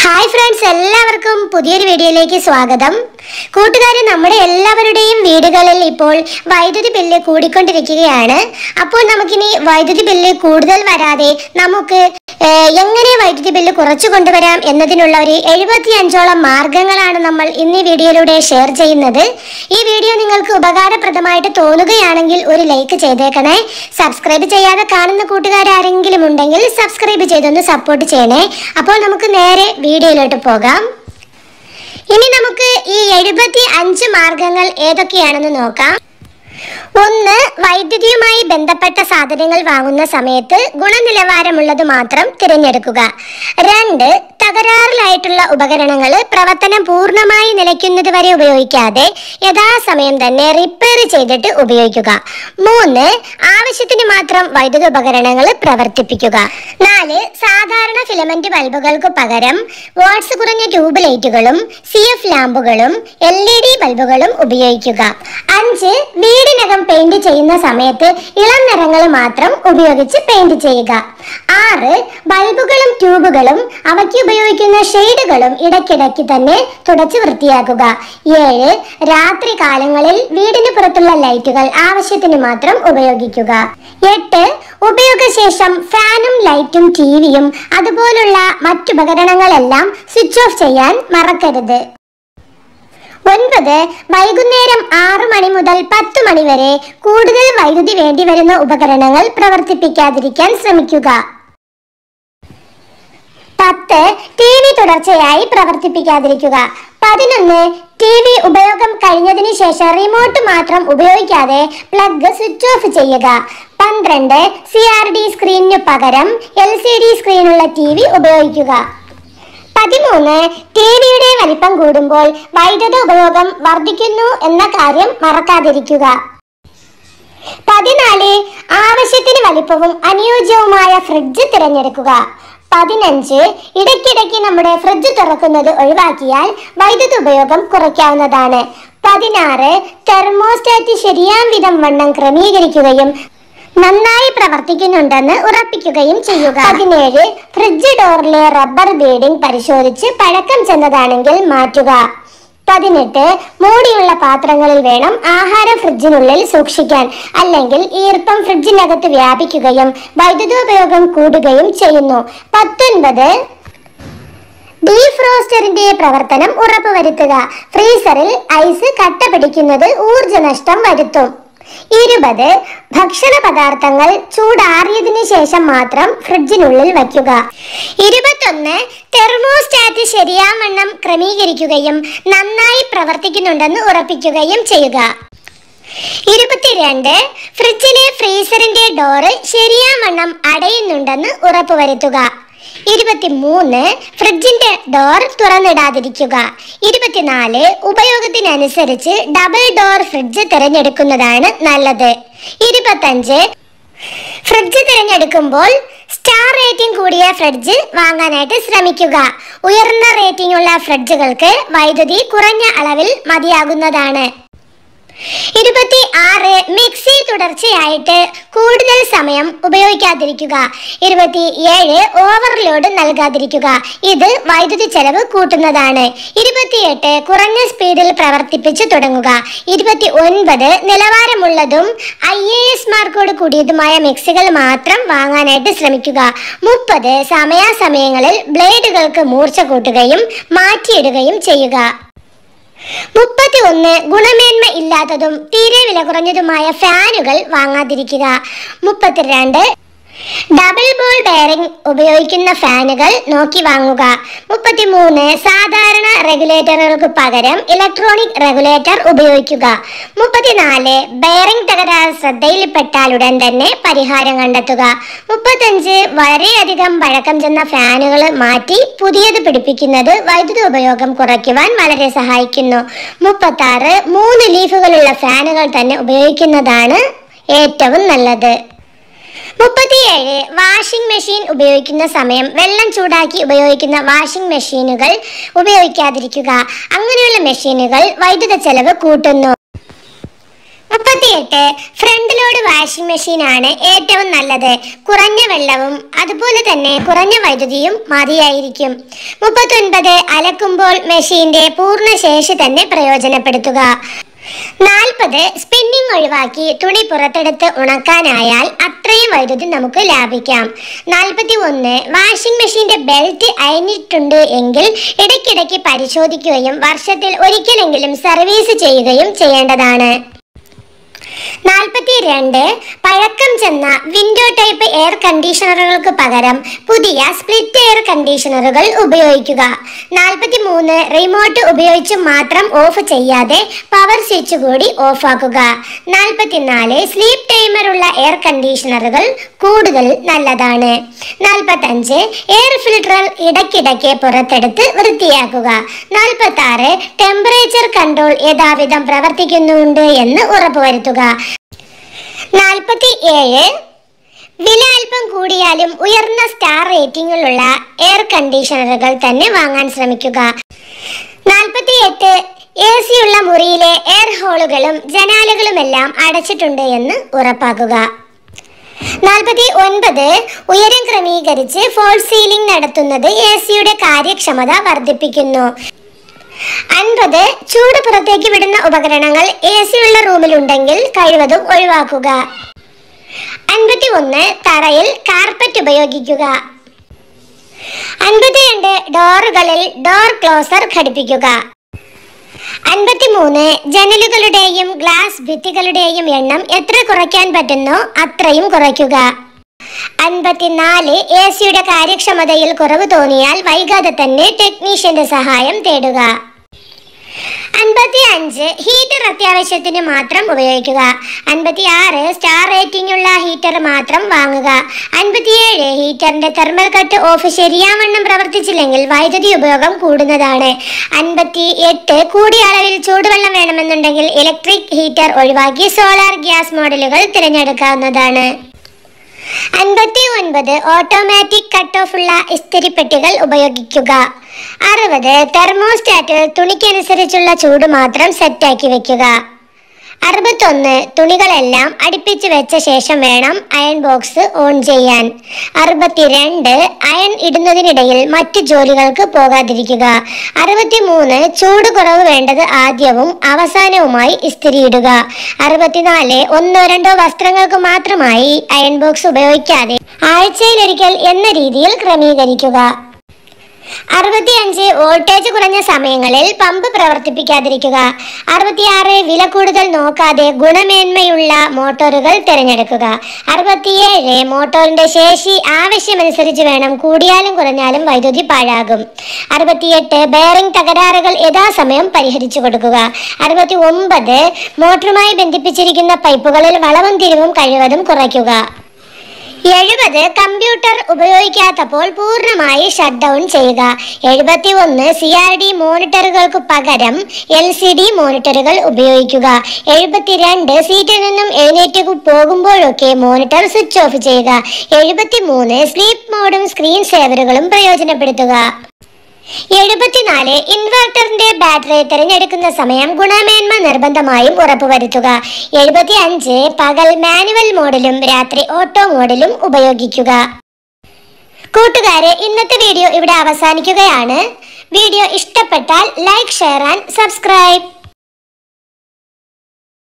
Hi friends, എല്ലാവർക്കും പുതിയൊരു വീഡിയോയിലേക്ക് സ്വാഗതം. കൂട്ടുകാരെ, നമ്മുടെ എല്ലാവരുടെയും വീടുകളിൽ ഇപ്പോൾ വൈദ്യുതി ബില്ല് കൂടിക്കൊണ്ടിരിക്കുകയാണ്. അപ്പോൾ നമുക്കിനി വൈദ്യുതി ബില്ല് കൂടുതൽ വരാതെ നമുക്ക് എങ്ങനെ വൈദ്യുതി ബില്ല് കുറച്ചു കൊണ്ടുവരാം എന്നതിനുള്ള ഒരു 75ഓളം മാർഗങ്ങളാണ് നമ്മൾ ഇന്ന് ഈ വീഡിയോയിലൂടെ ഷെയർ ചെയ്യുന്നത്. ഈ വീഡിയോ നിങ്ങൾക്ക് ഉപകാരപ്രദമായിട്ട് തോന്നുകയാണെങ്കിൽ ഒരു ലൈക്ക് ചെയ്തേക്കണേ. സബ്സ്ക്രൈബ് ചെയ്യാതെ കാണുന്ന കൂട്ടുകാരെങ്കിലും ഉണ്ടെങ്കിൽ സബ്സ്ക്രൈബ് ചെയ്തൊന്ന് സപ്പോർട്ട് ചെയ്യണേ. അപ്പോൾ നമുക്ക് നേരെ വീഡിയോയിലോട്ട് പോകാം. ഇനി നമുക്ക് ഈ 75 മാർഗങ്ങൾ ഏതൊക്കെയാണെന്ന് നോക്കാം. 1. വൈദ്യുതിയുമായി ബന്ധപ്പെട്ട സാധനങ്ങൾ വാങ്ങുന്ന സമയത്ത് ഗുണനിലവാരമുള്ളത് മാത്രം തിരഞ്ഞെടുക്കുക. 2. തകരാറിലായിട്ടുള്ള ഉപകരണങ്ങൾ പ്രവർത്തനം പൂർണ്ണമായി നിലയ്ക്കുന്നത് വരെ ഉപയോഗിക്കാതെ യഥാസമയം തന്നെ റിപ്പയർ ചെയ്തിട്ട് ഉപയോഗിക്കുക. 3. ആവശ്യത്തിന് മാത്രം വൈദ്യുത ഉപകരണങ്ങൾ പ്രവർത്തിപ്പിക്കുക. 4. സാധാരണ ഫിലമെന്റ് ബൾബുകൾക്ക് പകരം വാട്ട്സ് കുറഞ്ഞ ട്യൂബ് ലൈറ്റുകളും CF ലാമ്പുകളും LED ബൾബുകളും ഉപയോഗിക്കുക. 5. വീടിനകം പെയിന്റ് ചെയ്യുന്ന സമയത്ത് ഇളം നിറങ്ങൾ മാത്രം ഉപയോഗിച്ച് പെയിന്റ് ചെയ്യുക. 6. ബൾബുകളും ട്യൂബുകളും അവയ്ക്ക് ഉപയോഗിക്കുന്ന ഷെയ്ഡുകളും ഇടയ്ക്കിടയ്ക്ക് തന്നെ തുടച്ച് വൃത്തിയാക്കുക. 7. രാത്രി കാലങ്ങളിൽ വീടിന് പുറത്തുള്ള ലൈറ്റുകൾ ആവശ്യത്തിന് മാത്രം ഉപയോഗിക്കുക. 8. ഉപയോഗശേഷം ഫാനും ലൈറ്റും ടിവിയും അതുപോലുള്ള മറ്റുപകരണങ്ങളെല്ലാം സ്വിച്ച് ഓഫ് ചെയ്യാൻ മറക്കരുത്. 9. വൈകുന്നേരം 6 മണി മുതൽ 10 മണി വരെ കൂടുതൽ വൈദ്യുതി വേണ്ടി വരുന്ന ഉപകരണങ്ങൾ പ്രവർത്തിപ്പിക്കാതിരിക്കാൻ ശ്രമിക്കുക. 10. TV തുടർച്ചയായി പ്രവർത്തിപ്പിക്കാതിരിക്കുക. 11. TV ഉപയോഗം കഴിഞ്ഞതിന് ശേഷം റിമോട്ട് മാത്രം ഉപയോഗിക്കാതെ പ്ലഗ് സ്വിച്ച് ഓഫ് ചെയ്യുക. 12. CRT സ്ക്രീനിന് പകരം LCD സ്ക്രീനുള്ള TV ഉപയോഗിക്കുക. 13. ടിവിയുടെ വലിപ്പം കൂടുമ്പോൾ വൈദ്യുത ഉപയോഗം വർദ്ധിക്കുന്നു എന്ന കാര്യം മറക്കാതിരിക്കുക. 14. ആവശ്യത്തിന് വലിപ്പവും അനുയോജ്യവുമായ ഫ്രിഡ്ജ് തിരഞ്ഞെടുക്കുക. 15. ഇടയ്ക്കിടയ്ക്ക് നമ്മുടെ ഫ്രിഡ്ജ് തുറക്കുന്നത് ഒഴിവാക്കിയാൽ വൈദ്യുത ഉപയോഗം കുറയ്ക്കാവുന്നതാണ്. 16. തെർമോസ്റ്റാറ്റ് ശരിയാം വിധം വണ്ണം ക്രമീകരിക്കുകയും നന്നായി പ്രവർത്തിക്കുന്നുണ്ടെന്ന് ഉറപ്പിക്കുകയും ചെയ്യുക. 17. ഫ്രിഡ്ജ് ഡോറിലെ റബ്ബർ ബീഡിംഗ് പരിശോധിച്ച് പഴക്കം ചെന്നതാണെങ്കിൽ മാറ്റുക. 18. മൂടിയുള്ള പാത്രങ്ങളിൽ വേണം ആഹാരം ഫ്രിഡ്ജിനുള്ളിൽ സൂക്ഷിക്കാൻ, അല്ലെങ്കിൽ ഈർപ്പം ഫ്രിഡ്ജിനകത്ത് വ്യാപിക്കുകയും വൈദ്യുതോപയോഗം കൂടുകയും ചെയ്യുന്നു. 19. ഡീഫ്രോസ്റ്ററിന്റെ പ്രവർത്തനം ഉറപ്പുവരുത്തുക. ഫ്രീസറിൽ ഐസ് കട്ട പിടിക്കുന്നത് ഊർജ്ജനഷ്ടം വരുത്തും. 20. ഭക്ഷണ പദാർത്ഥങ്ങൾ ചൂടാറിയതിനു ശേഷം മാത്രം ഫ്രിഡ്ജിനുള്ളിൽ വയ്ക്കുക. 21. തെർമോസ്റ്റാറ്റ് ശരിയാവണ്ണം ക്രമീകരിക്കുകയും നന്നായി പ്രവർത്തിക്കുന്നുണ്ടെന്ന് ഉറപ്പിക്കുകയും ചെയ്യുക. 22. ഫ്രിഡ്ജിലെ ഫ്രീസറിന്റെ ഡോറ് ശരിയാവണ്ണം അടയുന്നുണ്ടെന്ന് ഉറപ്പുവരുത്തുക. 23. ഫ്രിഡ്ജിന്റെ ഡോർ തുറന്നിടാതിരിക്കുക. 24. ഉപയോഗത്തിനനുസരിച്ച് ഡബിൾ ഡോർ ഫ്രിഡ്ജ് തിരഞ്ഞെടുക്കുന്നതാണ് നല്ലത്. 25. ഫ്രിഡ്ജ് തിരഞ്ഞെടുക്കുമ്പോൾ സ്റ്റാർ റേറ്റിംഗ് കൂടിയ ഫ്രിഡ്ജ് വാങ്ങാനായിട്ട് ശ്രമിക്കുക. ഉയർന്ന റേറ്റിംഗ് ഉള്ള ഫ്രിഡ്ജുകൾക്ക് വൈദ്യുതി കുറഞ്ഞ അളവിൽ മതിയാകുന്നതാണ്. 26. മിക്സി തുടർച്ചയായിട്ട് കൂടുതൽ സമയം ഉപയോഗിക്കാതിരിക്കുക. 27. ഓവർലോഡ് നൽകാതിരിക്കുക. ഇത് വൈദ്യുതി ചെലവ് കൂട്ടുന്നതാണ്. 28. കുറഞ്ഞ സ്പീഡിൽ പ്രവർത്തിപ്പിച്ചു തുടങ്ങുക. 29. നിലവാരമുള്ളതും IAS മാർക്കോട് കൂടിയതുമായ മിക്സികൾ മാത്രം വാങ്ങാനായിട്ട് ശ്രമിക്കുക. 30. സമയാസമയങ്ങളിൽ ബ്ലേഡുകൾക്ക് മൂർച്ച കൂട്ടുകയും മാറ്റിയിടുകയും ചെയ്യുക. 31. ഗുണമേന്മ ഇല്ലാത്തതും തീരെ വില കുറഞ്ഞതുമായ ഫാനുകൾ വാങ്ങാതിരിക്കുക. 32. ഡബിൾ ബോൾ ബെയറിംഗ് ഉപയോഗിക്കുന്ന ഫാനുകൾ നോക്കി വാങ്ങുക. 33. സാധാരണ റെഗുലേറ്ററുകൾക്ക് പകരം ഇലക്ട്രോണിക് റെഗുലേറ്റർ ഉപയോഗിക്കുക. 34. ബെയറിംഗ് തകരാറ് ശ്രദ്ധയിൽപ്പെട്ടാലുടൻ തന്നെ പരിഹാരം കണ്ടെത്തുക. 35. വളരെയധികം പഴക്കം ചെന്ന ഫാനുകൾ മാറ്റി പുതിയത് പിടിപ്പിക്കുന്നത് വൈദ്യുത ഉപയോഗം കുറയ്ക്കുവാൻ വളരെ സഹായിക്കുന്നു. 36. 3 ലീഫുകളുള്ള ഫാനുകൾ തന്നെ ഉപയോഗിക്കുന്നതാണ് ഏറ്റവും നല്ലത്. 37. വാഷിംഗ് മെഷീൻ ഉപയോഗിക്കുന്ന സമയം വെള്ളം ചൂടാക്കി ഉപയോഗിക്കുന്ന വാഷിംഗ് മെഷീനുകൾ ഉപയോഗിക്കാതിരിക്കുക. അങ്ങനെയുള്ള മെഷീനുകൾ വൈദ്യുത ചെലവ് കൂട്ടുന്നു. 38 ഫ്രണ്ട് ലോഡ് വാഷിംഗ് മെഷീൻ ആണ് ഏറ്റവും നല്ലത്. കുറഞ്ഞ വെള്ളവും അതുപോലെ തന്നെ കുറഞ്ഞ വൈദ്യുതിയും മതിയായിരിക്കും. 39 അലക്കുമ്പോൾ മെഷീന്റെ പൂർണ്ണ ശേഷി തന്നെ പ്രയോജനപ്പെടുത്തുക. 40 സ്പിന്നിംഗ് ഒഴിവാക്കി തുണി പുറത്തെടുത്ത് ഉണക്കാനായാൽ അത്രയും വൈദ്യുതി നമുക്ക് ലാഭിക്കാം. 41 വാഷിംഗ് മെഷീന്റെ ബെൽറ്റ് അയഞ്ഞിട്ടുണ്ട് എങ്കിൽ ഇടയ്ക്കിടയ്ക്ക് പരിശോധിക്കുകയും വർഷത്തിൽ ഒരിക്കലെങ്കിലും സർവീസ് ചെയ്യുകയും ചെയ്യേണ്ടതാണ്. 42 പഴക്കം ചെന്ന വിൻഡോ ടൈപ്പ് എയർ കണ്ടീഷണറുകൾക്ക് പകരം പുതിയ സ്പ്ലിറ്റ് എയർ കണ്ടീഷണറുകൾ ഉപയോഗിക്കുക. 43 റിമോട്ട് ഉപയോഗിച്ച് മാത്രം ഓഫ് ചെയ്യാതെ പവർ സ്വിച്ച് കൂടി ഓഫ് ആക്കുക. 44 സ്ലീപ്പ് ടൈമർ ഉള്ള എയർ കണ്ടീഷണറുകൾ കൂടുതൽ നല്ലതാണ്. 45 എയർ ഫിൽട്ടർ ഇടയ്ക്കിടയ്ക്ക് പുറത്തെടുത്ത് വൃത്തിയാക്കുക. 46 ടെമ്പറേച്ചർ കൺട്രോൾ യഥാവിധം പ്രവർത്തിക്കുന്നുണ്ട് എന്ന് ഉറപ്പുവരുത്തുക. 47 വില അല്പം കൂടിയാലും ഉയർന്ന സ്റ്റാർ റേറ്റിംഗിലുള്ള എയർ കണ്ടീഷണറുകൾ തന്നെ വാങ്ങാൻ ശ്രമിക്കുക. 48 AC ഉള്ള മുറിയിലെ എയർ ഹോളുകളും ജനാലകളുമെല്ലാം അടച്ചിട്ടുണ്ട് എന്ന് ഉറപ്പാക്കുക. 49 ഉയരം ക്രമീകരിച്ച് ഫോൾ സീലിംഗ് നടത്തുന്നത് AC-യുടെ കാര്യക്ഷമത വർദ്ധിപ്പിക്കുന്നു. 50 ചൂട് പുറത്തേക്ക് വിടുന്ന ഉപകരണങ്ങൾ AC ഉള്ള റൂമിലുണ്ടെങ്കിൽ കഴിവതും ഒഴിവാക്കുക. 51 തറയിൽ കാർപ്പറ്റ് ഉപയോഗിക്കുക. 52 ഡോറുകളിൽ ഡോർ ക്ലോസർ ഘടിപ്പിക്കുക. 53 ജനലുകളുടെയും ഗ്ലാസ് ഭിത്തികളുടെയും എണ്ണം എത്ര കുറയ്ക്കാൻ പറ്റുന്നോ അത്രയും കുറയ്ക്കുക. 54 AC-യുടെ കാര്യക്ഷമതയിൽ കുറവ് തോന്നിയാൽ വൈകാതെ തന്നെ ടെക്നീഷ്യന്റെ സഹായം തേടുക. 55 ഹീറ്റർ അത്യാവശ്യത്തിന് മാത്രം ഉപയോഗിക്കുക. 56 സ്റ്റാർ റേറ്റിംഗ് ഉള്ള ഹീറ്റർ മാത്രം വാങ്ങുക. 57 ഹീറ്ററിന്റെ തെർമൽ കട്ട് ഓഫ് ശരിയാവണ്ണം പ്രവർത്തിച്ചില്ലെങ്കിൽ വൈദ്യുതി ഉപയോഗം കൂടുന്നതാണ്. 58 കൂടിയ അളവിൽ ചൂടുവെള്ളം വേണമെന്നുണ്ടെങ്കിൽ ഇലക്ട്രിക് ഹീറ്റർ ഒഴിവാക്കി സോളാർ ഗ്യാസ് മോഡലുകൾ തിരഞ്ഞെടുക്കാവുന്നതാണ്. 59 ഓട്ടോമാറ്റിക് കട്ട് ഓഫ് ഉള്ള ഇസ്തിരിപ്പെട്ടികൾ ഉപയോഗിക്കുക. 60 തെർമോസ്റ്റാറ്റിൽ തുണിക്കനുസരിച്ചുള്ള ചൂട് മാത്രം സെറ്റാക്കി വെക്കുക. 61 തുണികളെല്ലാം അടുപ്പിച്ച് വെച്ച ശേഷം വേണം അയൺ ബോക്സ് ഓൺ ചെയ്യാൻ. 62 അയൺ ഇടുന്നതിനിടയിൽ മറ്റു ജോലികൾക്ക് പോകാതിരിക്കുക. 63 ചൂട് കുറവ് വേണ്ടത് ആദ്യവും അവസാനവുമായി ഇസ്തിരിയിടുക. 64 ഒന്നോ രണ്ടോ വസ്ത്രങ്ങൾക്ക് മാത്രമായി അയൺ ബോക്സ് ഉപയോഗിക്കാതെ ആഴ്ചയിലൊരിക്കൽ എന്ന രീതിയിൽ ക്രമീകരിക്കുക. 65 വോൾട്ടേജ് കുറഞ്ഞ സമയങ്ങളിൽ പമ്പ് പ്രവർത്തിപ്പിക്കാതിരിക്കുക. 66 വില കൂടുതൽ നോക്കാതെ ഗുണമേന്മയുള്ള മോട്ടോറുകൾ തിരഞ്ഞെടുക്കുക. 67 മോട്ടോറിന്റെ ശേഷി ആവശ്യമനുസരിച്ച് വേണം, കൂടിയാലും കുറഞ്ഞാലും വൈദ്യുതി പാഴാകും. 68 ബെയറിംഗ് തകരാറുകൾ യഥാസമയം പരിഹരിച്ചു കൊടുക്കുക. 69 മോട്ടറുമായി ബന്ധിപ്പിച്ചിരിക്കുന്ന പൈപ്പുകളിൽ വളവും തിരിവും കഴിവതും കുറയ്ക്കുക. 70 കമ്പ്യൂട്ടർ ഉപയോഗിക്കാത്തപ്പോൾ പൂർണ്ണമായി ഷട്ട് ഡൗൺ ചെയ്യുക. 71 CRT മോണിറ്ററുകൾക്ക് പകരം LCD മോണിറ്ററുകൾ ഉപയോഗിക്കുക. 72 സീറ്റിൽ നിന്നും എഴുന്നേറ്റ് പോകുമ്പോഴൊക്കെ മോണിറ്റർ സ്വിച്ച് ഓഫ് ചെയ്യുക. 73 സ്ലീപ്പ് മോഡും സ്ക്രീൻ സേവറുകളും പ്രയോജനപ്പെടുത്തുക. 74 ഇൻവെർട്ടറിന്റെ ബാറ്ററി തിരഞ്ഞെടുക്കുന്ന സമയം ഗുണമേന്മ നിർബന്ധമായും ഉറപ്പുവരുത്തുക. 75 പകൽ മാനുവൽ മോഡിലും രാത്രി ഓട്ടോ മോഡിലും ഉപയോഗിക്കുക. കൂട്ടുകാരെ, ഇന്നത്തെ വീഡിയോ ഇവിടെ അവസാനിക്കുകയാണ്. വീഡിയോ ഇഷ്ടപ്പെട്ടാൽ ലൈക്ക്, ഷെയർ ആൻഡ് സബ്സ്ക്രൈബ്.